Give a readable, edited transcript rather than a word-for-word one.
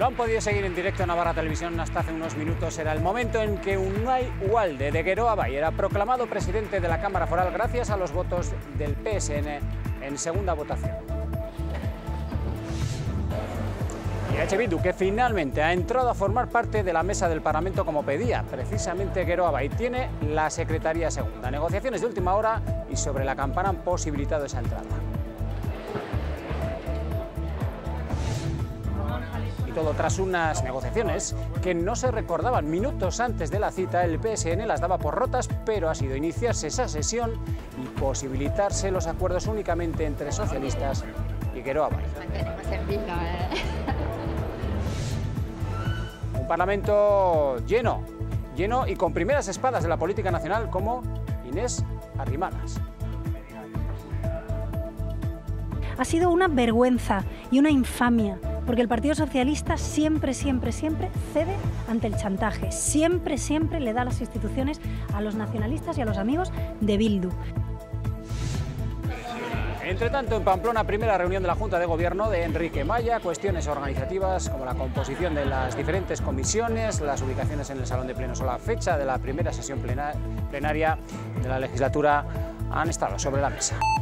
Lo han podido seguir en directo en Navarra Televisión hasta hace unos minutos. Era el momento en que Unai Ugalde de Geroa Bai era proclamado presidente de la Cámara Foral gracias a los votos del PSN en segunda votación. Y EH Bildu, que finalmente ha entrado a formar parte de la mesa del Parlamento como pedía precisamente Geroa Bai, tiene la Secretaría Segunda. Negociaciones de última hora y sobre la campana han posibilitado esa entrada. Y todo tras unas negociaciones que no se recordaban. Minutos antes de la cita, el PSN las daba por rotas, pero ha sido iniciarse esa sesión y posibilitarse los acuerdos únicamente entre socialistas y Geroa Bai. Un parlamento lleno y con primeras espadas de la política nacional como Inés Arrimadas. Ha sido una vergüenza y una infamia, porque el Partido Socialista siempre cede ante el chantaje, siempre le da las instituciones a los nacionalistas y a los amigos de Bildu. Entre tanto, en Pamplona, primera reunión de la Junta de Gobierno de Enrique Maya, cuestiones organizativas como la composición de las diferentes comisiones, las ubicaciones en el Salón de Plenos o la fecha de la primera sesión plenaria de la legislatura han estado sobre la mesa.